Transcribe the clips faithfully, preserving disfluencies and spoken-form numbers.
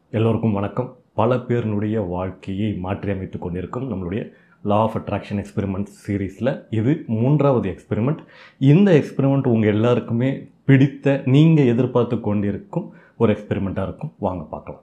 எல்லோருக்கும் வணக்கம். பல பேருடைய வாழ்க்கையை மாற்றியமைத்து கொண்டிருக்கும் நம்மளுடைய லா ஆஃப் அட்ராக்ஷன் எக்ஸ்பெரிமெண்ட் சீரீஸில் இது மூன்றாவது எக்ஸ்பெரிமெண்ட். இந்த எக்ஸ்பெரிமெண்ட் உங்கள் எல்லாருக்குமே பிடித்த, நீங்கள் எதிர்பார்த்து கொண்டிருக்கும் ஒரு எக்ஸ்பெரிமெண்ட்டாக இருக்கும். வாங்க பார்க்கலாம்.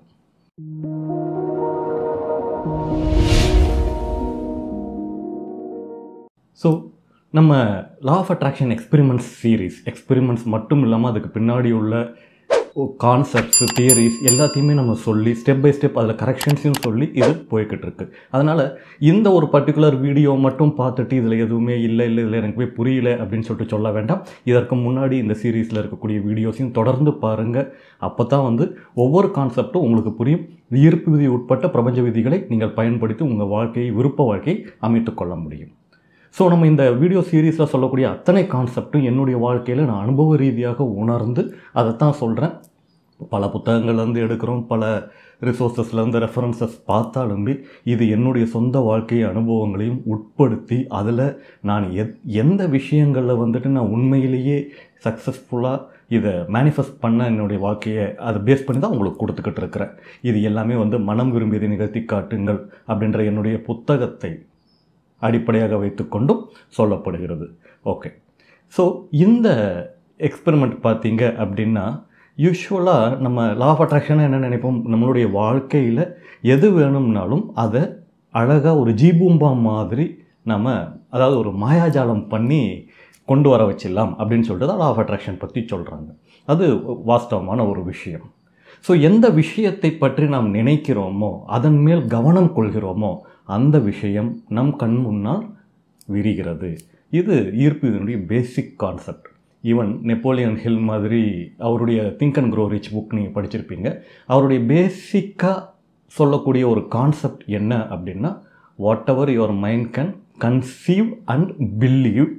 ஸோ நம்ம law of attraction experiments series experiments மட்டும் இல்லாமல் அதுக்கு பின்னாடி உள்ள கான்செப்ட்ஸு, தியரிஸ் எல்லாத்தையுமே நம்ம சொல்லி ஸ்டெப் பை ஸ்டெப் அதில் கரெக்ஷன்ஸையும் சொல்லி இது போய்கிட்டு இருக்கு. அதனால் இந்த ஒரு பர்டிகுலர் வீடியோ மட்டும் பார்த்துட்டு இதில் எதுவுமே இல்லை இல்லை இதில் எனக்கு போய் புரியல அப்படின்னு சொல்லிட்டு சொல்ல வேண்டாம். இதற்கு முன்னாடி இந்த சீரீஸில் இருக்கக்கூடிய வீடியோஸையும் தொடர்ந்து பாருங்கள். அப்போ தான் வந்து ஒவ்வொரு கான்செப்டும் உங்களுக்கு புரியும். ஈர்ப்பு விதி உட்பட்ட பிரபஞ்ச விதிகளை நீங்கள் பயன்படுத்தி உங்கள் வாழ்க்கையை, விருப்ப வாழ்க்கையை அமைத்துக் கொள்ள முடியும். ஸோ நம்ம இந்த வீடியோ சீரீஸில் சொல்லக்கூடிய அத்தனை கான்செப்டும் என்னுடைய வாழ்க்கையில் நான் அனுபவ ரீதியாக உணர்ந்து அதைத்தான் சொல்கிறேன். பல புத்தகங்கள்லேருந்து எடுக்கிறோம், பல ரிசோர்ஸஸ்லேருந்து ரெஃபரன்சஸ் பார்த்தாலுமே இது என்னுடைய சொந்த வாழ்க்கை அனுபவங்களையும் உட்படுத்தி அதில் நான் எத் எந்த விஷயங்களில் வந்துட்டு நான் உண்மையிலேயே சக்ஸஸ்ஃபுல்லாக இதை மேனிஃபெஸ்ட் பண்ண என்னுடைய வாழ்க்கையை அதை பேஸ் பண்ணி தான் உங்களுக்கு கொடுத்துக்கிட்டு இருக்கிறேன். இது எல்லாமே வந்து மனம் விரும்பியதை நிகழ்த்தி காட்டுங்கள் அப்படின்ற என்னுடைய புத்தகத்தை அடிப்படையாக வைத்துக்கொண்டும் சொல்லப்படுகிறது. ஓகே, ஸோ இந்த எக்ஸ்பெரிமெண்ட் பார்த்தீங்க அப்படின்னா, யூஸ்வலாக நம்ம லா ஆஃப் அட்ராக்ஷனாக என்ன நினைப்போம், நம்மளுடைய வாழ்க்கையில் எது வேணும்னாலும் அதை அழகாக ஒரு ஜீபூம்பா மாதிரி நம்ம, அதாவது ஒரு மாயாஜாலம் பண்ணி கொண்டு வர வச்சிடலாம் அப்படின்னு சொல்லிட்டு தான் லா ஆஃப் அட்ராக்ஷன் பற்றி சொல்கிறாங்க. அது வாஸ்தவமான ஒரு விஷயம். ஸோ எந்த விஷயத்தை பற்றி நாம் நினைக்கிறோமோ, அதன் மேல் கவனம் கொள்கிறோமோ, அந்த விஷயம் நம் கண் முன்னால் விரிகிறது. இது ஈர்ப்பு இதனுடைய basic concept. Even Napoleon Hill மாதிரி அவருடைய think and grow rich book நீங்கள் படிச்சிருப்பீங்க. அவருடைய பேசிக்காக சொல்லக்கூடிய ஒரு கான்செப்ட் என்ன அப்படின்னா, whatever your mind can conceive and believe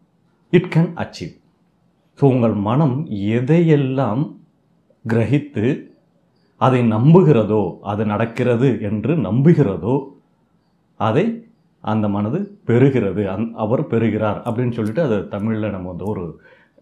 it can achieve. So உங்கள் மனம் எதையெல்லாம் கிரகித்து அதை நம்புகிறதோ, அது நடக்கிறது என்று நம்புகிறதோ, அதை அந்த மனது பெறுகிறது, அந் அவர் பெறுகிறார் அப்படின்னு சொல்லிட்டு அதை தமிழில் நம்ம வந்து ஒரு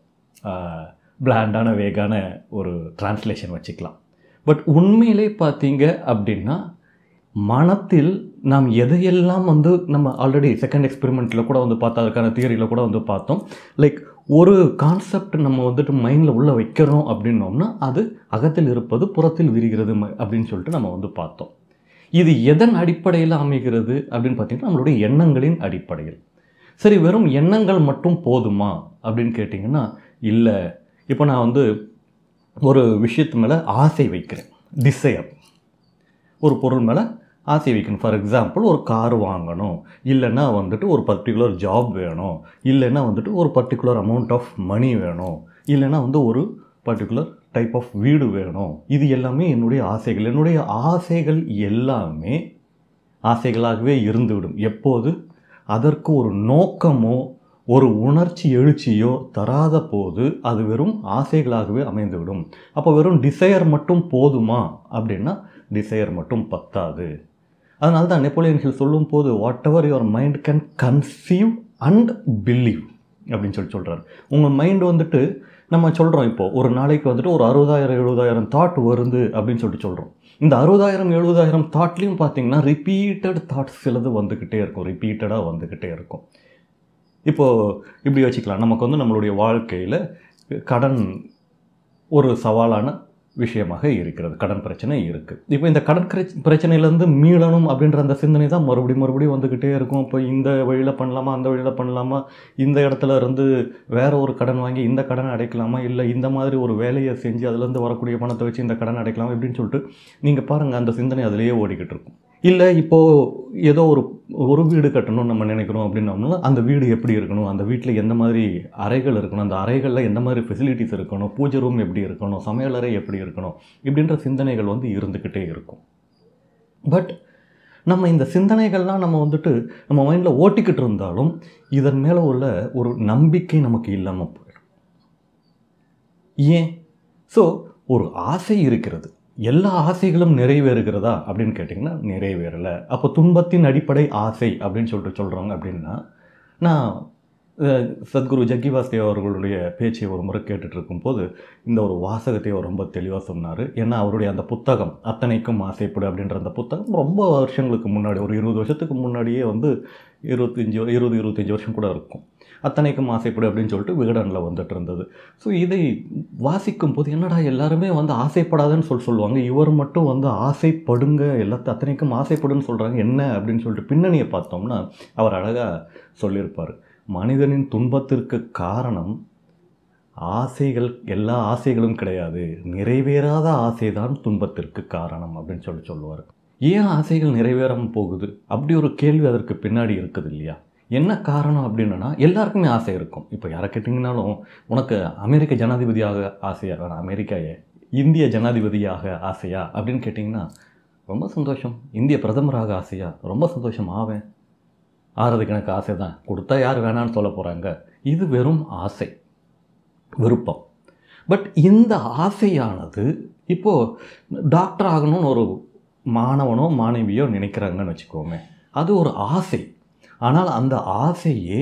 பிளாண்டான வேகான ஒரு டிரான்ஸ்லேஷன் வச்சுக்கலாம். பட் உண்மையிலே பார்த்தீங்க அப்படின்னா, மனத்தில் நாம் எதையெல்லாம் வந்து நம்ம ஆல்ரெடி செகண்ட் எக்ஸ்பெரிமெண்ட்டில் கூட வந்து பார்த்தா, அதுக்கான தியரியில் கூட வந்து பார்த்தோம். லைக் ஒரு கான்செப்ட் நம்ம வந்துட்டு மைண்டில் உள்ளே வைக்கிறோம் அப்படின்னோம்னா அது அகத்தில் இருப்பது புறத்தில் விரிகிறது அப்படின்னு சொல்லிட்டு நம்ம வந்து பார்த்தோம். இது எதன் அடிப்படையில் அமைகிறது அப்படின்னு பார்த்தீங்கன்னா, நம்மளுடைய எண்ணங்களின் அடிப்படையில். சரி, வெறும் எண்ணங்கள் மட்டும் போதுமா அப்படின்னு கேட்டிங்கன்னா, இல்லை. இப்போ நான் வந்து ஒரு விஷயத்து மேலே ஆசை வைக்கிறேன், டிசையர், ஒரு பொருள் மேலே ஆசை வைக்கணும். ஃபார் எக்ஸாம்பிள், ஒரு கார் வாங்கணும், இல்லைன்னா வந்துட்டு ஒரு பர்டிகுலர் ஜாப் வேணும், இல்லைன்னா வந்துட்டு ஒரு பர்டிகுலர் அமௌண்ட் ஆஃப் மணி வேணும், இல்லைன்னா வந்து ஒரு பர்டிகுலர் டைப் ஆஃப் வீடு வேணும். இது எல்லாமே என்னுடைய ஆசைகள். என்னுடைய ஆசைகள் எல்லாமே ஆசைகளாகவே இருந்துவிடும். எப்போது அதற்கு ஒரு நோக்கமோ ஒரு உணர்ச்சி எழுச்சியோ தராத போது அது வெறும் ஆசைகளாகவே அமைந்துவிடும். அப்போ வெறும் டிசையர் மட்டும் போதுமா அப்படின்னா, டிசையர் மட்டும் பத்தாது. அதனால தான் நெப்போலியன் ஹில் சொல்லும் போது, whatever your mind can conceive and believe அப்படின்னு சொல்லி சொல்கிறார். உங்கள் மைண்டு வந்துட்டு, நம்ம சொல்கிறோம் இப்போது ஒரு நாளைக்கு வந்துட்டு ஒரு அறுபதாயிரம் எழுபதாயிரம் தாட் வருது அப்படின்னு சொல்லிட்டு சொல்கிறோம். இந்த அறுபதாயிரம் எழுபதாயிரம் தாட்லேயும் பார்த்தீங்கன்னா ரிப்பீட்டட் தாட்ஸ் சிலது வந்துக்கிட்டே இருக்கும், ரிப்பீட்டடாக வந்துக்கிட்டே இருக்கும். இப்போது இப்படி வச்சுக்கலாம், நமக்கு வந்து நம்மளுடைய வாழ்க்கையில் கடன் ஒரு சவாலான விஷயமாக இருக்கிறது, கடன் பிரச்சனை இருக்குது. இப்போ இந்த கடன் பிரச்சனையிலேருந்து மீளணும் அப்படின்ற அந்த சிந்தனை தான் மறுபடியும் மறுபடியும் வந்துக்கிட்டே இருக்கும். இப்போ இந்த வழியில் பண்ணலாமா, அந்த வழியில் பண்ணலாமா, இந்த இடத்துல இருந்து வேற ஒரு கடன் வாங்கி இந்த கடனை அடைக்கலாமா, இல்லை இந்த மாதிரி ஒரு வேலையை செஞ்சு அதுலேருந்து வரக்கூடிய பணத்தை வச்சு இந்த கடன் அடைக்கலாமா இப்படின்னு சொல்லிட்டு நீங்கள் பாருங்கள், அந்த சிந்தனை அதிலேயே ஓடிக்கிட்டு இருக்கும். இல்லை இப்போது ஏதோ ஒரு ஒரு வீடு கட்டணும்னு நம்ம நினைக்கிறோம் அப்படின்னோம்னா, அந்த வீடு எப்படி இருக்கணும், அந்த வீட்டில் எந்த மாதிரி அறைகள் இருக்கணும், அந்த அறைகளில் எந்த மாதிரி ஃபெசிலிட்டிஸ் இருக்கணும், பூஜை ரூம் எப்படி இருக்கணும், சமையலறை எப்படி இருக்கணும், இப்படின்ற சிந்தனைகள் வந்து இருந்துக்கிட்டே இருக்கும். பட் நம்ம இந்த சிந்தனைகள்லாம் நம்ம வந்துட்டு நம்ம மைண்டில் ஓட்டிக்கிட்டு இருந்தாலும் இதன் மேலே உள்ள ஒரு நம்பிக்கை நமக்கு இல்லாமல் போயிடும். ஏன்? ஸோ ஒரு ஆசை இருக்கிறது, எல்லா ஆசைகளும் நிறைவேறுகிறதா அப்படின்னு கேட்டிங்கன்னா நிறைவேறலை. அப்போ துன்பத்தின் அடிப்படை ஆசை அப்படின்னு சொல்லிட்டு சொல்கிறாங்க. அப்படின்னா நான் சத்குரு ஜக்கிவாஸ்தேவ் அவர்களுடைய பேச்சை ஒரு முறை கேட்டுட்டு இருக்கும்போது இந்த ஒரு வாசகத்தை அவர் ரொம்ப தெளிவாக சொன்னார். ஏன்னா அவருடைய அந்த புத்தகம் அத்தனைக்கும் ஆசைப்படு அப்படின்ற அந்த புத்தகம் ரொம்ப வருஷங்களுக்கு முன்னாடி, ஒரு இருபது வருஷத்துக்கு முன்னாடியே வந்து இருபத்தஞ்சி இருபது இருபத்தஞ்சி வருஷம் கூட இருக்கும். அத்தனைக்கும் ஆசைப்படு அப்படின்னு சொல்லிட்டு விகடனில் வந்துட்டு இருந்தது. ஸோ இதை வாசிக்கும் போது என்னடா எல்லாருமே வந்து ஆசைப்படாதுன்னு சொல்லி சொல்லுவாங்க, இவர் மட்டும் வந்து ஆசைப்படுங்க, எல்லாத்தையும் அத்தனைக்கும் ஆசைப்படுன்னு சொல்கிறாங்க என்ன அப்படின்னு சொல்லிட்டு பின்னணியை பார்த்தோம்னா அவர் அழகாக சொல்லியிருப்பார். மனிதனின் துன்பத்திற்கு காரணம் ஆசைகள், எல்லா ஆசைகளும் கிடையாது, நிறைவேறாத ஆசைதான் துன்பத்திற்கு காரணம் அப்படின்னு சொல்லி சொல்லுவார். ஏன் ஆசைகள் நிறைவேறாமல் போகுது அப்படி ஒரு கேள்வி அதற்கு பின்னாடி இருக்குது இல்லையா? என்ன காரணம் அப்படின்னா எல்லாருக்குமே ஆசை இருக்கும். இப்போ யாரை கேட்டிங்கனாலும் உனக்கு அமெரிக்க ஜனாதிபதியாக ஆசையா, அமெரிக்காயே இந்திய ஜனாதிபதியாக ஆசையா அப்படின்னு கேட்டிங்கன்னா ரொம்ப சந்தோஷம். இந்திய பிரதமராக ஆசையா, ரொம்ப சந்தோஷம், ஆவேன், ஆறதுக்கு எனக்கு ஆசை தான், கொடுத்தா யார் வேணான்னு சொல்ல போகிறாங்க. இது வெறும் ஆசை, விருப்பம். பட் இந்த ஆசையானது இப்போது டாக்டர் ஆகணும்னு ஒரு மாணவனோ மாணவியோ நினைக்கிறாங்கன்னு வச்சுக்கோமே, அது ஒரு ஆசை. ஆனால் அந்த ஆசையே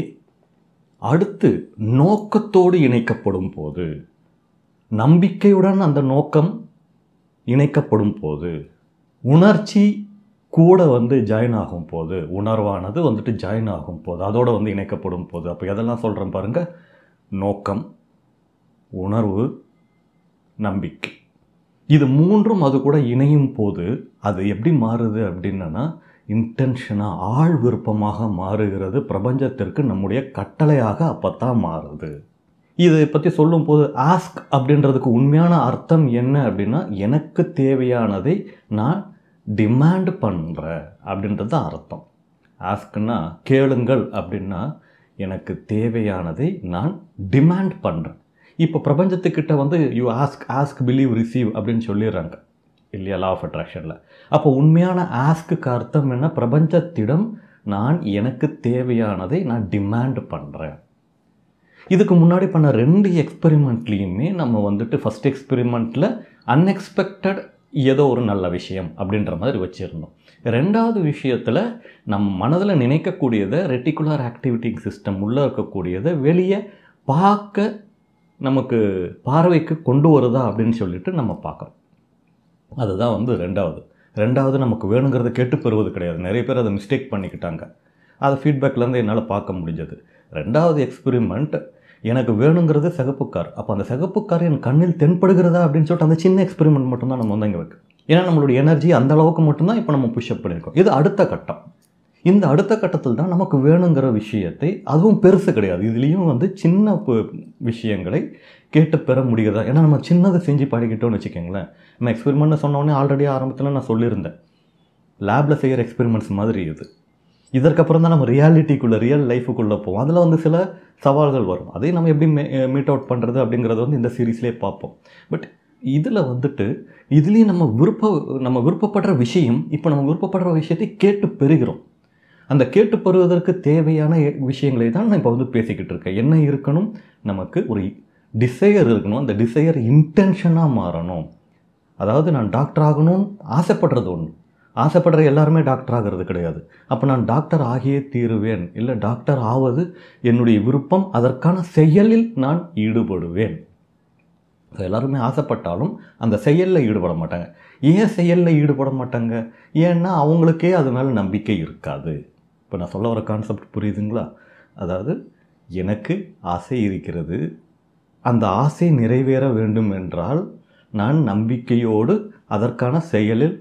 அடுத்து நோக்கத்தோடு இணைக்கப்படும் போது, நம்பிக்கையுடன் அந்த நோக்கம் இணைக்கப்படும் போது, உணர்ச்சி கூட வந்து ஜாயின் ஆகும் போது, உணர்வானது வந்துட்டு ஜாயின் ஆகும் போது, அதோடு வந்து இணைக்கப்படும் போது, அப்போ எதெல்லாம் சொல்கிறேன் பாருங்கள், நோக்கம், உணர்வு, நம்பிக்கை, இது மூன்றும் அது கூட இணையும் போது அது எப்படி மாறுது அப்படின்னா இன்டென்ஷனாக, ஆழ் விருப்பமாக மாறுகிறது. பிரபஞ்சத்திற்கு நம்முடைய கட்டளையாக அப்போ தான் மாறுது. இதை பற்றி சொல்லும்போது ஆஸ்க் அப்படின்றதுக்கு உண்மையான அர்த்தம் என்ன அப்படின்னா, எனக்கு தேவையானதை நான் டிமாண்ட் பண்ணுறேன் அப்படின்றது தான் அர்த்தம். ஆஸ்க்னா கேளுங்கள் அப்படின்னா எனக்கு தேவையானதை நான் டிமாண்ட் பண்ணுறேன். இப்போ பிரபஞ்சத்துக்கிட்ட வந்து you ask ask believe receive அப்படின்னு சொல்லிடுறாங்க இல்லையா, லா ஆஃப் அட்ராக்ஷனில். அப்போ உண்மையான ஆஸ்க்கு அர்த்தம் என்ன, பிரபஞ்சத்திடம் நான் எனக்கு தேவையானதை நான் டிமாண்ட் பண்ணுறேன். இதுக்கு முன்னாடி பண்ண ரெண்டு எக்ஸ்பெரிமெண்ட்லேயுமே நம்ம வந்துட்டு ஃபஸ்ட் எக்ஸ்பெரிமெண்ட்டில் அன்எக்ஸ்பெக்டட் ஏதோ ஒரு நல்ல விஷயம் அப்படின்ற மாதிரி வச்சுருந்தோம். ரெண்டாவது விஷயத்தில் நம் மனதில் நினைக்கக்கூடியதை, ரெட்டிகுலர் ஆக்டிவிட்டிங் சிஸ்டம் உள்ளே இருக்கக்கூடியதை வெளியே பார்க்க நமக்கு பார்வைக்கு கொண்டு வருதா அப்படின்னு சொல்லிட்டு நம்ம பார்க்குறோம். அதுதான் வந்து ரெண்டாவது. ரெண்டாவது நமக்கு வேணுங்கிறத கேட்டு பெறுவது கிடையாது. நிறைய பேர் அதை மிஸ்டேக் பண்ணிக்கிட்டாங்க. அதை ஃபீட்பேக்லேருந்து என்னால் பார்க்க முடிஞ்சது. ரெண்டாவது எக்ஸ்பெரிமெண்ட், எனக்கு வேணுங்கிறது சிகப்பு கார், அப்போ அந்த சிகப்பு கார் என் கண்ணில் தென்படுகிறதா அப்படின்னு சொல்லிட்டு அந்த சின்ன எக்ஸ்பெரிமெண்ட் மட்டும்தான் நம்ம வந்து இங்கே வைக்க. ஏன்னா நம்மளுடைய எனர்ஜி அந்த அளவுக்கு மட்டும்தான் இப்போ நம்ம புஷ்அப் பண்ணியிருக்கோம். இது அடுத்த கட்டம். இந்த அடுத்த கட்டத்தில் தான் நமக்கு வேணுங்கிற விஷயத்தை, அதுவும் பெருசு கிடையாது, இதுலேயும் வந்து சின்ன விஷயங்களை கேட்டு பெற முடியுதா. ஏன்னா நம்ம சின்னதை செஞ்சு பாடிக்கிட்டோன்னு வச்சுக்கோங்களேன். நம்ம எக்ஸ்பெரிமெண்ட்னு சொன்னோடனே ஆல்ரெடி ஆரம்பத்தில் நான் சொல்லியிருந்தேன், லேபில் செய்கிற எக்ஸ்பெரிமெண்ட்ஸ் மாதிரி இது. இதற்கப்புறம் தான் நம்ம ரியாலிட்டிக்குள்ளே, ரியல் லைஃபுக்குள்ளே போவோம். அதில் வந்து சில சவால்கள் வரும். அதை நம்ம எப்படி மீட் அவுட் பண்ணுறது அப்படிங்கிறத வந்து இந்த சீரீஸ்லேயே பார்ப்போம். பட் இதில் வந்துட்டு இதுலேயும் நம்ம விருப்ப நம்ம விருப்பப்படுற விஷயம், இப்போ நம்ம விருப்பப்படுற விஷயத்தை கேட்டு பெறுகிறோம். அந்த கேட்டு பெறுவதற்கு தேவையான விஷயங்களை தான் நான் இப்போ வந்து பேசிக்கிட்டு இருக்கேன். என்ன இருக்கணும், நமக்கு ஒரு டிசையர் இருக்கணும். அந்த டிசையர் இன்டென்ஷனாக மாறணும். அதாவது நான் டாக்டர் ஆகணும்னு ஆசைப்படுறது ஒன்று, ஆசைப்படுற எல்லாருமே டாக்டர் ஆகிறது கிடையாது. அப்போ நான் டாக்டர் ஆகியே தீருவேன், இல்லை டாக்டர் ஆவது என்னுடைய விருப்பம், அதற்கான செயலில் நான் ஈடுபடுவேன். எல்லாருமே ஆசைப்பட்டாலும் அந்த செயலில் ஈடுபட மாட்டாங்க. ஏன் செயலில் ஈடுபட மாட்டாங்க? ஏன்னா அவங்களுக்கே அது மேலே நம்பிக்கை இருக்காது. இப்போ நான் சொல்ல வர கான்செப்ட் புரியுதுங்களா? அதாவது எனக்கு ஆசை இருக்கிறது, அந்த ஆசை நிறைவேற வேண்டும் என்றால் நான் நம்பிக்கையோடு அதற்கான செயலில்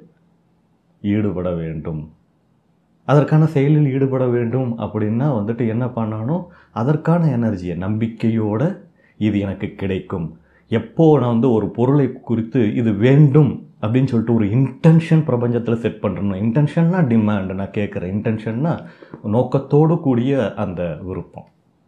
ஈடுபட வேண்டும். அதற்கான செயலில் ஈடுபட வேண்டும் அப்படின்னா வந்துட்டு என்ன பண்ணணும், அதற்கான எனர்ஜியை நம்பிக்கையோடு இது எனக்கு கிடைக்கும். எப்போ நான் வந்து ஒரு பொருளை குறித்து இது வேண்டும் அப்படின்னு சொல்லிட்டு ஒரு இன்டென்ஷன் பிரபஞ்சத்தில் செட் பண்ணுறணும். இன்டென்ஷன்னா டிமாண்ட், நான் கேட்குறேன். இன்டென்ஷன்னா நோக்கத்தோடு கூடிய அந்த விருப்பம்.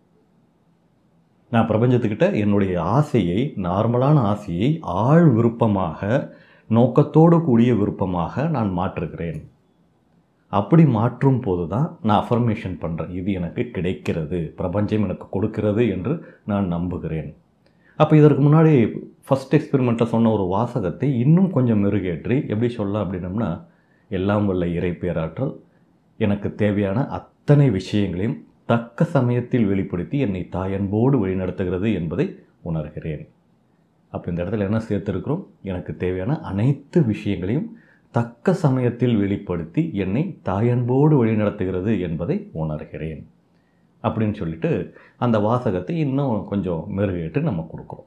நான் பிரபஞ்சத்துக்கிட்ட என்னுடைய ஆசையை, நார்மலான ஆசையை ஆழ் விருப்பமாக, நோக்கத்தோடு கூடிய விருப்பமாக நான் மாற்றுகிறேன். அப்படி மாற்றும் போது தான் நான் அஃபர்மேஷன் பண்ணுறேன், இது எனக்கு கிடைக்கிறது, பிரபஞ்சம் எனக்கு கொடுக்கிறது என்று நான் நம்புகிறேன். அப்போ இதற்கு முன்னாடி ஃபஸ்ட் எக்ஸ்பெரிமெண்ட்டில் சொன்ன ஒரு வாசகத்தை இன்னும் கொஞ்சம் மெருகேற்றி எப்படி சொல்லலாம் அப்படின்னம்னா, எல்லாம் வல்ல இறை பேராற்றல் எனக்கு தேவையான அத்தனை விஷயங்களையும் தக்க சமயத்தில் வெளிப்படுத்தி என்னை தாயன்போடு வழிநடத்துகிறது என்பதை உணர்கிறேன். அப்போ இந்த இடத்துல என்ன சேர்த்துருக்கிறோம்? எனக்கு தேவையான அனைத்து விஷயங்களையும் தக்க சமயத்தில் வெளிப்படுத்தி என்னை தாயன்போடு வழிநடத்துகிறது என்பதை உணர்கிறேன் அப்படின்னு சொல்லிட்டு அந்த வாசகத்தை இன்னும் கொஞ்சம் மெருகேட்டு நம்ம கொடுக்குறோம்.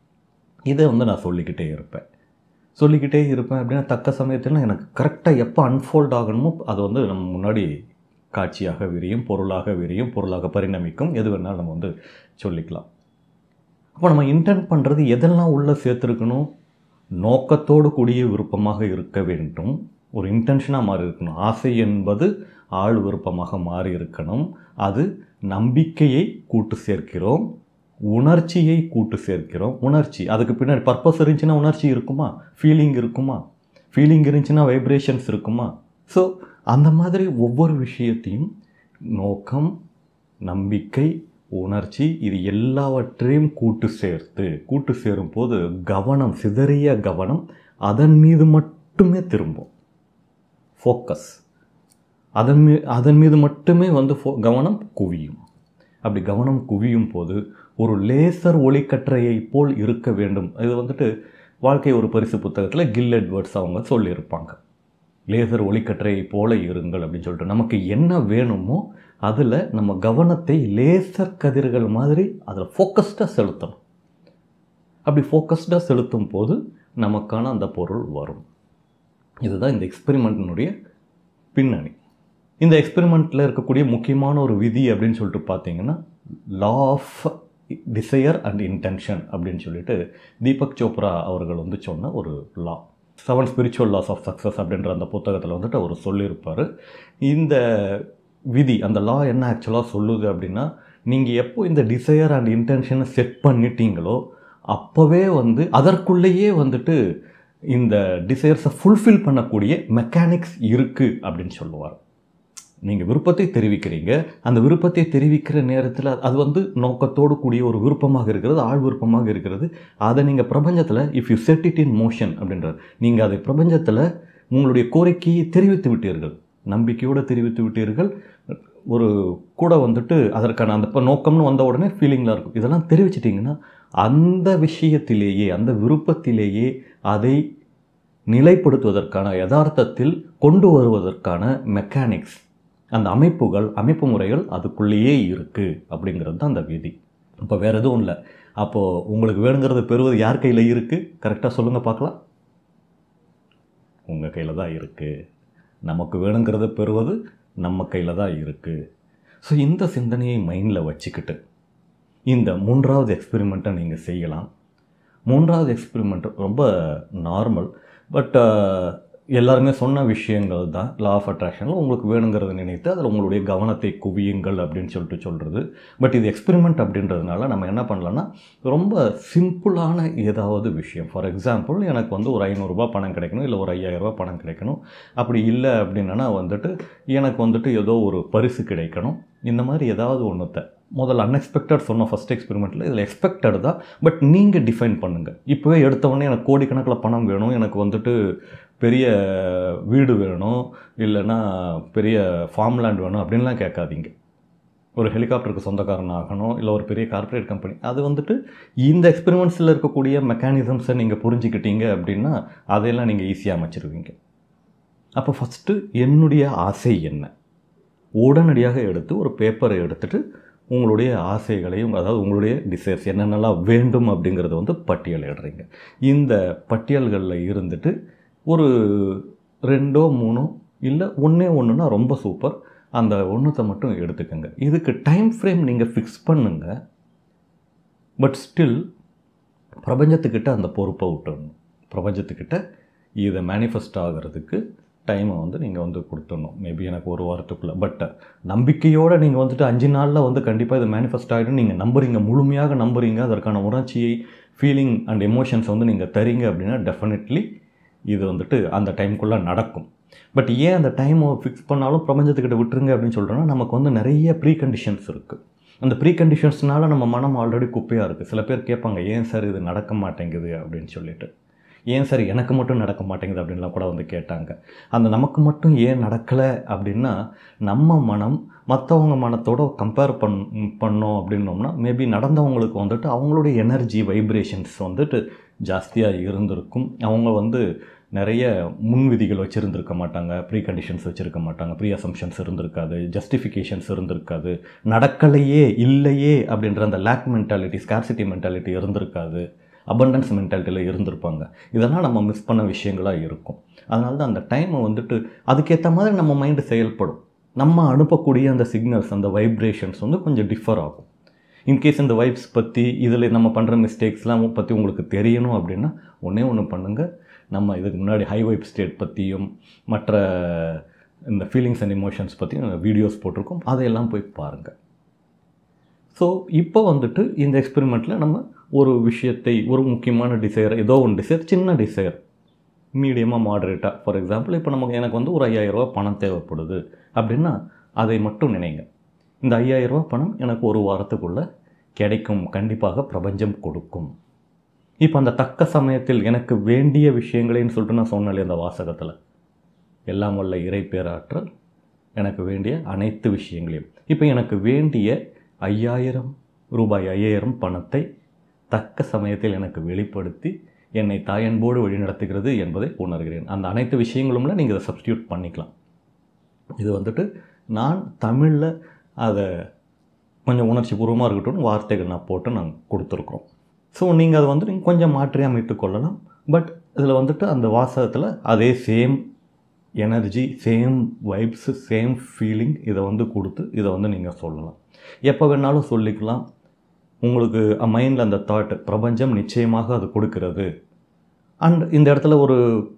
இதை வந்து நான் சொல்லிக்கிட்டே இருப்பேன் சொல்லிக்கிட்டே இருப்பேன் அப்படின்னா தக்க சமயத்தில் எனக்கு கரெக்டாக எப்போ அன்ஃபோல்ட் ஆகணுமோ அது வந்து நம்ம முன்னாடி காட்சியாக விரியும், பொருளாக விரியும், பொருளாக பரிணமிக்கும், எது வேணாலும் நம்ம வந்து சொல்லிக்கலாம். அப்போ நம்ம இன்டென்ட் பண்ணுறது எதெல்லாம் உள்ளே சேர்த்துருக்கணும்? நோக்கத்தோடு கூடிய விருப்பமாக இருக்க வேண்டும், ஒரு இன்டென்ஷனாக மாறி இருக்கணும். ஆசை என்பது ஆள் விருப்பமாக மாறி இருக்கணும். அது நம்பிக்கையை கூட்டு சேர்க்கிறோம், உணர்ச்சியை கூட்டு சேர்க்கிறோம். உணர்ச்சி அதுக்கு பின்னாடி பர்பஸ் இருந்துச்சுன்னா உணர்ச்சி இருக்குமா? ஃபீலிங் இருக்குமா? ஃபீலிங் இருந்துச்சுன்னா வைப்ரேஷன்ஸ் இருக்குமா? ஸோ அந்த மாதிரி ஒவ்வொரு விஷயத்தையும் நோக்கம், நம்பிக்கை, உணர்ச்சி இது எல்லாவற்றையும் கூட்டு சேர்த்து கூட்டு சேரும் போது கவனம், சிதறிய கவனம் அதன் மீது மட்டுமே திரும்பும். ஃபோக்கஸ் அதன் மீ அதன் மீது மட்டுமே வந்து ஃபோ கவனம் குவியும். அப்படி கவனம் குவியும் போது ஒரு லேசர் ஒளிக்கற்றையை போல் இருக்க வேண்டும். இது வந்துட்டு வாழ்க்கை ஒரு பரிசு புத்தகத்தில் கில் எட்வர்ட்ஸ் அவங்க சொல்லியிருப்பாங்க. லேசர் ஒளிக்கற்றையை போல இருங்கள் அப்படின்னு சொல்லிட்டு நமக்கு என்ன வேணுமோ அதில் நம்ம கவனத்தை லேசர் கதிர்கள் மாதிரி அதில் ஃபோக்கஸ்டாக செலுத்தணும். அப்படி ஃபோக்கஸ்டாக செலுத்தும் போது நமக்கான அந்த பொருள் வரும். இதுதான் இந்த எக்ஸ்பெரிமெண்ட்டினுடைய பின்னணி. இந்த எக்ஸ்பெரிமெண்ட்டில் இருக்கக்கூடிய முக்கியமான ஒரு விதி அப்படின்னு சொல்லிட்டு பார்த்தீங்கன்னா law of desire and intention அப்படின்னு சொல்லிட்டு தீபக் சோப்ரா அவர்கள் வந்து சொன்ன ஒரு law, seven spiritual laws of success அப்படின்ற அந்த புத்தகத்தில் வந்துட்டு அவர் சொல்லியிருப்பார். இந்த விதி, அந்த லா என்ன ஆக்சுவலாக சொல்லுது அப்படின்னா, நீங்கள் எப்போ இந்த டிசையர் அண்ட் இன்டென்ஷனை செட் பண்ணிட்டீங்களோ அப்போவே வந்து அதற்குள்ளேயே வந்துட்டு இந்த டிசையர்ஸை ஃபுல்ஃபில் பண்ணக்கூடிய மெக்கானிக்ஸ் இருக்குது அப்படின்னு சொல்லுவார். நீங்கள் விருப்பத்தை தெரிவிக்கிறீங்க, அந்த விருப்பத்தை தெரிவிக்கிற நேரத்தில் அது வந்து நோக்கத்தோடு கூடிய ஒரு விருப்பமாக இருக்கிறது, ஆள் விருப்பமாக இருக்கிறது. அதை நீங்கள் பிரபஞ்சத்தில் if you set it in motion அப்படின்றது, நீங்கள் அதை பிரபஞ்சத்தில் உங்களுடைய கோரிக்கையை தெரிவித்து விட்டீர்கள், நம்பிக்கையோடு தெரிவித்து விட்டீர்கள். ஒரு கூட வந்துட்டு அதற்கான அந்த இப்போ நோக்கம்னு வந்த உடனே ஃபீலிங்லாம் இருக்கும். இதெல்லாம் தெரிவிச்சிட்டிங்கன்னா அந்த விஷயத்திலேயே, அந்த விருப்பத்திலேயே அதை நிலைப்படுத்துவதற்கான, யதார்த்தத்தில் கொண்டு வருவதற்கான மெக்கானிக்ஸ், அந்த அமைப்புகள், அமைப்பு முறைகள் அதுக்குள்ளேயே இருக்குது அப்படிங்கிறது தான் அந்த விதி. இப்போ வேறு எதுவும் இல்லை. அப்போது உங்களுக்கு வேணுங்கிறத பெறுவது யார் கையில் இருக்குது? கரெக்டாக சொல்லுங்கள் பார்க்கலாம். உங்கள் கையில் தான் இருக்குது. நமக்கு வேணுங்கிறத பெறுவது நம்ம கையில் தான் இருக்குது. ஸோ இந்த சிந்தனையை மைண்டில் வச்சுக்கிட்டு இந்த மூன்றாவது எக்ஸ்பெரிமெண்ட்டை நீங்கள் செய்யலாம். மூன்றாவது எக்ஸ்பெரிமெண்ட் ரொம்ப நார்மல், பட் எல்லாருமே சொன்ன விஷயங்கள் தான். லா ஆஃப் அட்ராக்ஷனில் உங்களுக்கு வேணுங்கிறத நினைத்து அதில் உங்களுடைய கவனத்தை குவியுங்கள் அப்படின்னு சொல்லிட்டு சொல்கிறது. பட் இது எக்ஸ்பெரிமெண்ட் அப்படின்றதுனால நம்ம என்ன பண்ணலான்னா, ரொம்ப சிம்பிளான ஏதாவது விஷயம், ஃபார் எக்ஸாம்பிள் எனக்கு வந்து ஒரு ஐநூறுரூபா பணம் கிடைக்கணும், இல்லை ஒரு ஐயாயிரரூபா பணம் கிடைக்கணும். அப்படி இல்லை அப்படின்னா வந்துட்டு எனக்கு வந்துட்டு ஏதோ ஒரு பரிசு கிடைக்கணும். இந்த மாதிரி ஏதாவது ஒன்றுத்தை முதல்ல அன்எக்ஸ்பெக்டட் சொன்ன ஃபஸ்ட் எக்ஸ்பெரிமெண்ட்டில் இதில் எக்ஸ்பெக்டட் தான், பட் நீங்கள் டிஃபைன் பண்ணுங்கள். இப்போவே எடுத்தவொடனே எனக்கு கோடிக்கணக்கில் பணம் வேணும், எனக்கு வந்துட்டு பெரிய வீடு வேணும், இல்லைன்னா பெரிய ஃபார்ம் லேண்ட் வேணும் அப்படின்லாம் கேட்காதீங்க. ஒரு ஹெலிகாப்டருக்கு சொந்தக்காரன் ஆகணும், இல்லை ஒரு பெரிய கார்ப்பரேட் கம்பெனி, அது வந்துட்டு இந்த எக்ஸ்பெரிமெண்ட்ஸில் இருக்கக்கூடிய மெக்கானிசம்ஸை நீங்கள் புரிஞ்சுக்கிட்டீங்க அப்படின்னா அதையெல்லாம் நீங்கள் ஈஸியாக அமைச்சிருவீங்க. அப்போ ஃபஸ்ட்டு என்னுடைய ஆசை என்ன, உடனடியாக எடுத்து ஒரு பேப்பரை எடுத்துகிட்டு உங்களுடைய ஆசைகளையும், அதாவது உங்களுடைய டிசைர்ஸ் என்னென்னலாம் வேண்டும் அப்படிங்கிறத வந்து பட்டியலிடுறீங்க. இந்த பட்டியல்களில் இருந்துட்டு ஒரு ரெண்டோ மூணோ இல்லை ஒன்றே ஒன்றுனா ரொம்ப சூப்பர், அந்த ஒன்றுத்தை மட்டும் எடுத்துக்கோங்க. இதுக்கு டைம் ஃப்ரேம் நீங்கள் ஃபிக்ஸ் பண்ணுங்க, பட் ஸ்டில் பிரபஞ்சத்துக்கிட்ட அந்த பொறுப்பை விட்டுடணும். பிரபஞ்சத்துக்கிட்ட இதை மேனிஃபெஸ்ட் ஆகிறதுக்கு டைமை வந்து நீங்கள் வந்து கொடுத்துடணும். மேபி எனக்கு ஒரு வாரத்துக்குள்ளே, பட் நம்பிக்கையோடு நீங்கள் வந்துட்டு அஞ்சு நாளில் வந்து கண்டிப்பாக இது மேனிஃபெஸ்ட் ஆகிடும் நீங்கள் நம்புறீங்க, முழுமையாக நம்புறீங்க, அதற்கான உணர்ச்சியை, ஃபீலிங் அண்ட் எமோஷன்ஸ் வந்து நீங்கள் தரீங்க அப்படின்னா டெஃபினெட்லி இது வந்துட்டு அந்த டைமுக்குள்ளே நடக்கும். பட் ஏன் அந்த டைமை ஃபிக்ஸ் பண்ணாலும் பிரபஞ்சத்துக்கிட்ட விட்டுருங்க அப்படின்னு சொல்கிறோன்னா, நமக்கு வந்து நிறைய ப்ரீ கண்டிஷன்ஸ் இருக்குது. அந்த ப்ரீ கண்டிஷன்ஸ்னால நம்ம மனம் ஆல்ரெடி குப்பையாக இருக்குது. சில பேர் கேட்பாங்க, ஏன் சார் இது நடக்க மாட்டேங்குது அப்படின்னு சொல்லிட்டு. ஏன் சார் எனக்கு மட்டும் நடக்க மாட்டேங்குது அப்படின்லாம் கூட வந்து கேட்டாங்க. அந்த நமக்கு மட்டும் ஏன் நடக்கலை அப்படின்னா, நம்ம மனம் மற்றவங்க மனத்தோட கம்பேர் பண் பண்ணோம் அப்படின்னோம்னா மேபி நடந்தவங்களுக்கு வந்துட்டு அவங்களுடைய எனர்ஜி வைப்ரேஷன்ஸ் வந்துட்டு ஜாஸ்தியாக இருந்திருக்கும். அவங்க வந்து நிறைய முன்விதிகள் வச்சுருந்துருக்க மாட்டாங்க, ப்ரீ கண்டிஷன்ஸ் வச்சுருக்க மாட்டாங்க, ப்ரீ அசம்ஷன்ஸ் இருந்திருக்காது, ஜஸ்டிஃபிகேஷன்ஸ் இருந்திருக்காது, நடக்கலையே இல்லையே அப்படின்ற அந்த லேக் மென்டாலிட்டி, ஸ்கார்சிட்டி மென்டாலிட்டி இருந்திருக்காது, அபண்டன்ஸ் மென்டாலிட்டியில் இருந்திருப்பாங்க. இதெல்லாம் நம்ம மிஸ் பண்ண விஷயங்களாக இருக்கும். அதனால தான் அந்த டைமை வந்துட்டு அதுக்கேற்ற மாதிரி நம்ம மைண்டு செயல்படும். நம்ம அனுப்பக்கூடிய அந்த சிக்னல்ஸ், அந்த வைப்ரேஷன்ஸ் வந்து கொஞ்சம் டிஃபர் ஆகும். இன்கேஸ் இந்த வைப்ஸ் பற்றி, இதில் நம்ம பண்ணுற மிஸ்டேக்ஸ்லாம் பற்றி உங்களுக்கு தெரியணும் அப்படின்னா ஒன்றே ஒன்று பண்ணுங்கள். நம்ம இதுக்கு முன்னாடி ஹை வைப் ஸ்டேட் பற்றியும் மற்ற இந்த ஃபீலிங்ஸ் அண்ட் எமோஷன்ஸ் பற்றியும் வீடியோஸ் போட்டிருக்கோம், அதையெல்லாம் போய் பாருங்கள். ஸோ இப்போ வந்துட்டு இந்த எக்ஸ்பெரிமெண்ட்டில் நம்ம ஒரு விஷயத்தை, ஒரு முக்கியமான டிசைர், ஏதோ ஒன்று டிசைர், சின்ன டிசைர், மீடியமாக மாடரேட்டாக, ஃபார் எக்ஸாம்பிள் இப்போ நமக்கு எனக்கு வந்து ஒரு ஐயாயிரரூபா பணம் தேவைப்படுது அப்படின்னா அதை மட்டும் நினைங்க. இந்த ஐயாயிரரூபா பணம் எனக்கு ஒரு வாரத்துக்குள்ளே கிடைக்கும், கண்டிப்பாக பிரபஞ்சம் கொடுக்கும். இப்போ அந்த தக்க சமயத்தில் எனக்கு வேண்டிய விஷயங்களேன்னு சொல்லிட்டு நான் சொன்னேன் அந்த வாசகத்தில், எல்லாம் வல்ல இறை பேராற்றல் எனக்கு வேண்டிய அனைத்து விஷயங்களையும், இப்போ எனக்கு வேண்டிய ஐயாயிரம் ரூபாய் ஐயாயிரம் பணத்தை தக்க சமயத்தில் எனக்கு வெளிப்படுத்தி என்னை தாயன்போடு வழிநடத்துகிறது என்பதை உணர்கிறேன். அந்த அனைத்து விஷயங்களும்ல நீங்கள் இதை சப்ஸ்டியூட் பண்ணிக்கலாம். இது வந்துட்டு நான் தமிழில் அதை கொஞ்சம் உணர்ச்சி பூர்வமாக இருக்கட்டும் வார்த்தைகள் நான் போட்டு நாங்கள் கொடுத்துருக்குறோம். ஸோ நீங்கள் அதை வந்து நீங்கள் கொஞ்சம் மாற்றி அமைத்து கொள்ளலாம். பட் இதில் வந்துட்டு அந்த வாசகத்தில் அதே same energy, same vibes, same feeling இதை வந்து கொடுத்து இதை வந்து நீங்கள் சொல்லலாம். எப்போ வேணாலும் சொல்லிக்கலாம். உங்களுக்கு மைண்டில் அந்த தாட், பிரபஞ்சம் நிச்சயமாக அது கொடுக்கிறது. அண்ட் இந்த இடத்துல ஒரு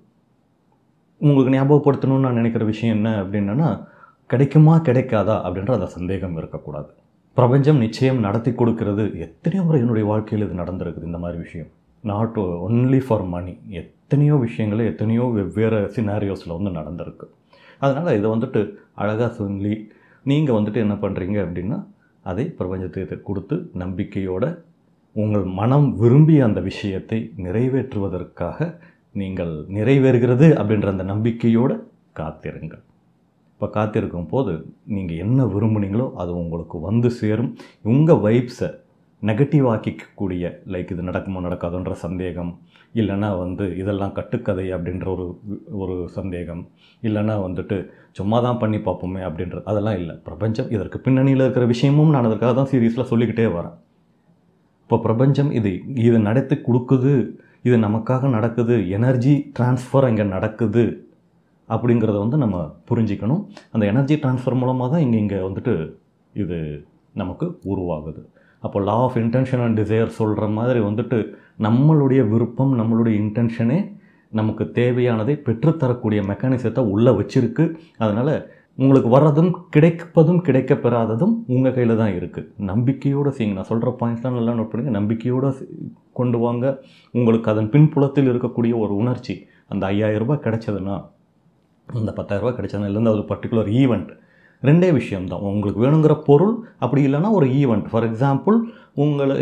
உங்களுக்கு ஞாபகப்படுத்தணும்னு நான் நினைக்கிற விஷயம் என்ன அப்படின்னா, கிடைக்குமா கிடைக்காதா அப்படின்ற அந்த சந்தேகம் இருக்கக்கூடாது. பிரபஞ்சம் நிச்சயம் நடத்தி கொடுக்கிறது. எத்தனையோ முறை என்னுடைய வாழ்க்கையில் இது நடந்திருக்குது இந்த மாதிரி விஷயம். நாட் ஒன்லி ஃபார் மணி, எத்தனையோ விஷயங்கள் எத்தனையோ வெவ்வேறு சினாரியோஸில் வந்து நடந்திருக்கு. அதனால் இதை வந்துட்டு அழகாக சொல்லி நீங்கள் வந்துட்டு என்ன பண்ணுறீங்க அப்படின்னா, அதை பிரபஞ்சத்தை கொடுத்து நம்பிக்கையோடு உங்கள் மனம் விரும்பிய அந்த விஷயத்தை நிறைவேற்றுவதற்காக நீங்கள் நிறைவேறுகிறது அப்படின்ற அந்த நம்பிக்கையோடு காத்திருங்கள். இப்போ காத்திருக்கும் போது நீங்கள் என்ன விரும்புனீங்களோ அது உங்களுக்கு வந்து சேரும். உங்கள் வைப்ஸை நெகட்டிவ் ஆக்கிக்கக்கூடிய, லைக் இது நடக்குமோ நடக்காதுன்ற சந்தேகம், இல்லைனா வந்து இதெல்லாம் கட்டுக்கதை அப்படின்ற ஒரு ஒரு சந்தேகம், இல்லைனா வந்துட்டு சும்மா தான் பண்ணி பார்ப்போமே அப்படின்றது, அதெல்லாம் இல்லை. பிரபஞ்சம் இதற்கு பின்னணியில் இருக்கிற விஷயமும் நான் அதற்காக தான் சீரியஸில் சொல்லிக்கிட்டே வரேன். இப்போ பிரபஞ்சம் இது இது நடத்தி கொடுக்குது, இது நமக்காக நடக்குது, எனர்ஜி டிரான்ஸ்ஃபர் அங்கே நடக்குது அப்படிங்கிறத வந்து நம்ம புரிஞ்சிக்கணும். அந்த எனர்ஜி டிரான்ஸ்ஃபர் மூலமாக தான் இங்கே இங்கே வந்துட்டு இது நமக்கு உருவாகுது. அப்போ law of intention and desire சொல்கிற மாதிரி வந்துட்டு நம்மளுடைய விருப்பம், நம்மளுடைய இன்டென்ஷனே நமக்கு தேவையானதை பெற்றுத்தரக்கூடிய மெக்கானிசத்தை உள்ளே வச்சுருக்கு. அதனால் உங்களுக்கு வர்றதும் கிடைப்பதும் கிடைக்கப்பெறாததும் உங்கள் கையில் தான் இருக்குது. நம்பிக்கையோடு செய்யுங்க. நான் சொல்கிற பாயிண்ட்ஸ்லாம் நல்லா நோட் பண்ணுங்கள். நம்பிக்கையோடு கொண்டு வாங்க. உங்களுக்கு அதன் பின்புலத்தில் இருக்கக்கூடிய ஒரு உணர்ச்சி, அந்த ஐயாயிரம் ரூபாய் கிடைச்சதுன்னா, அந்த பத்தாயிரரூபா கிடைச்சதுன்னா, இல்லைன்னா ஒரு பர்டிகுலர் ஈவெண்ட், ரெண்டே விஷயம்தான். உங்களுக்கு வேணுங்கிற பொருள், அப்படி இல்லைன்னா ஒரு ஈவெண்ட். ஃபார் எக்ஸாம்பிள், உங்களை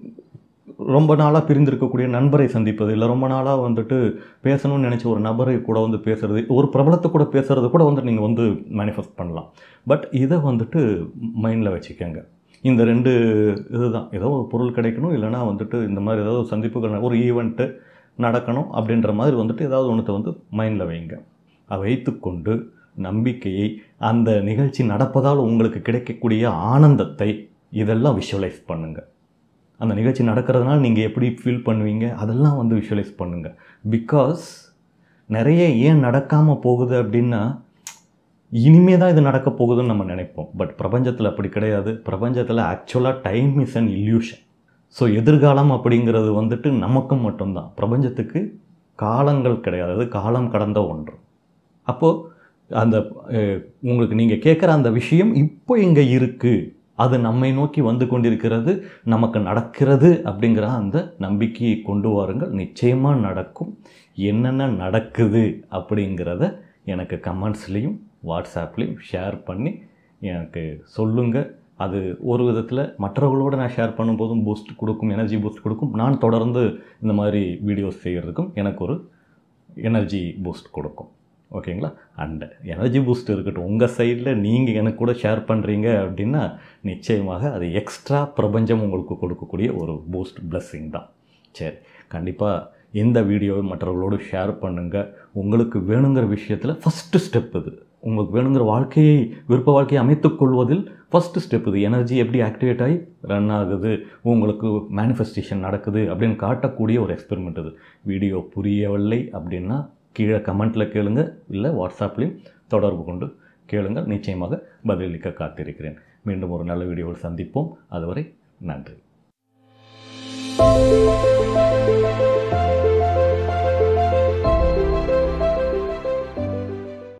ரொம்ப நாளாக பிரிந்திருக்கக்கூடிய நண்பரை சந்திப்பது, இல்லை ரொம்ப நாளாக வந்துட்டு பேசணும்னு நினச்ச ஒரு நபரை கூட வந்து பேசுகிறது, ஒரு பிரபலத்தை கூட பேசுகிறது கூட வந்து நீங்கள் வந்து மேனிஃபெஸ்ட் பண்ணலாம். பட் இதை வந்துட்டு மைண்டில் வச்சுக்கோங்க. இந்த ரெண்டு இது தான், ஏதோ ஒரு பொருள் கிடைக்கணும், இல்லைனா வந்துட்டு இந்த மாதிரி ஏதாவது சந்திப்புகள், ஒரு ஈவெண்ட்டு நடக்கணும் அப்படின்ற மாதிரி வந்துட்டு ஏதாவது ஒன்றத்தை வந்து மைண்டில் வைங்க. அதை வைத்துக்கொண்டு நம்பிக்கையை, அந்த நிகழ்ச்சி நடப்பதால் உங்களுக்கு கிடைக்கக்கூடிய ஆனந்தத்தை, இதெல்லாம் விஷுவலைஸ் பண்ணுங்கள். அந்த நிகழ்ச்சி நடக்கிறதுனால நீங்கள் எப்படி ஃபீல் பண்ணுவீங்க, அதெல்லாம் வந்து விஷுவலைஸ் பண்ணுங்கள். பிகாஸ் நிறைய ஏன் நடக்காமல் போகுது அப்படின்னா, இனிமே தான் இது நடக்க போகுதுன்னு நம்ம நினைப்போம். பட் பிரபஞ்சத்தில் அப்படி கிடையாது. பிரபஞ்சத்தில் ஆக்சுவலாக time is an illusion. So எதிர்காலம் அப்படிங்கிறது வந்துட்டு நமக்கும் மட்டும்தான். பிரபஞ்சத்துக்கு காலங்கள் கிடையாது, அது காலம் கடந்த ஒன்று. அப்போது அந்த உங்களுக்கு நீங்கள் கேட்குற அந்த விஷயம் இப்போ இங்கே இருக்குது, அது நம்மை நோக்கி வந்து கொண்டிருக்கிறது, நமக்கு நடக்கிறது அப்படிங்கிற அந்த நம்பிக்கையை கொண்டு வாருங்கள். நிச்சயமாக நடக்கும். என்னென்ன நடக்குது அப்படிங்கிறத எனக்கு கமெண்ட்ஸ்லேயும் வாட்ஸ்அப்லேயும் ஷேர் பண்ணி எனக்கு சொல்லுங்கள். அது ஒரு விதத்தில் மற்றவர்களோடு நான் ஷேர் பண்ணும்போதும் பூஸ்ட் கொடுக்கும், எனர்ஜி பூஸ்ட் கொடுக்கும். நான் தொடர்ந்து இந்த மாதிரி வீடியோஸ் செய்கிறதுக்கும் எனக்கு ஒரு எனர்ஜி பூஸ்ட் கொடுக்கும். ஓகேங்களா? அண்ட் எனர்ஜி பூஸ்ட் இருக்கட்டும், உங்கள் சைடில் நீங்கள் எனக்கு கூட ஷேர் பண்ணுறீங்க அப்படின்னா நிச்சயமாக அது எக்ஸ்ட்ரா பிரபஞ்சம் உங்களுக்கு கொடுக்கக்கூடிய ஒரு பூஸ்ட் பிளஸ்ஸிங் தான். சரி, கண்டிப்பாக இந்த வீடியோவை மற்றவர்களோடு ஷேர் பண்ணுங்கள். உங்களுக்கு வேணுங்கிற விஷயத்தில் ஃபஸ்ட்டு ஸ்டெப் இது. உங்களுக்கு வேணுங்கிற வாழ்க்கையை, விருப்ப வாழ்க்கையை அமைத்துக்கொள்வதில் ஃபஸ்ட்டு ஸ்டெப் இது. எனர்ஜி எப்படி ஆக்டிவேட் ஆகி ரன் ஆகுது, உங்களுக்கு மேனிஃபெஸ்டேஷன் நடக்குது அப்படின்னு காட்டக்கூடிய ஒரு எக்ஸ்பெரிமெண்ட் இது. வீடியோ புரியவில்லை அப்படின்னா கீழே கமெண்ட்டில் கேளுங்க, இல்லை வாட்ஸ்அப்லேயும் தொடர்பு கொண்டு கேளுங்கள். நிச்சயமாக பதிலளிக்க காத்திருக்கிறேன். மீண்டும் ஒரு நல்ல வீடியோவில் சந்திப்போம். அதுவரை நன்றி.